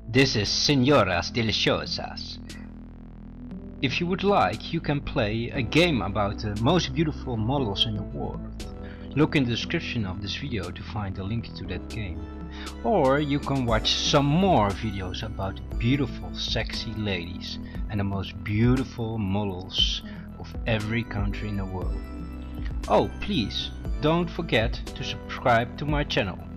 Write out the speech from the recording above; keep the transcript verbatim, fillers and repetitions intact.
This is Señoras Deliciosas. If you would like, you can play a game about the most beautiful models in the world. Look in the description of this video to find a link to that game. Or you can watch some more videos about beautiful sexy ladies and the most beautiful models of every country in the world. Oh, please don't forget to subscribe to my channel.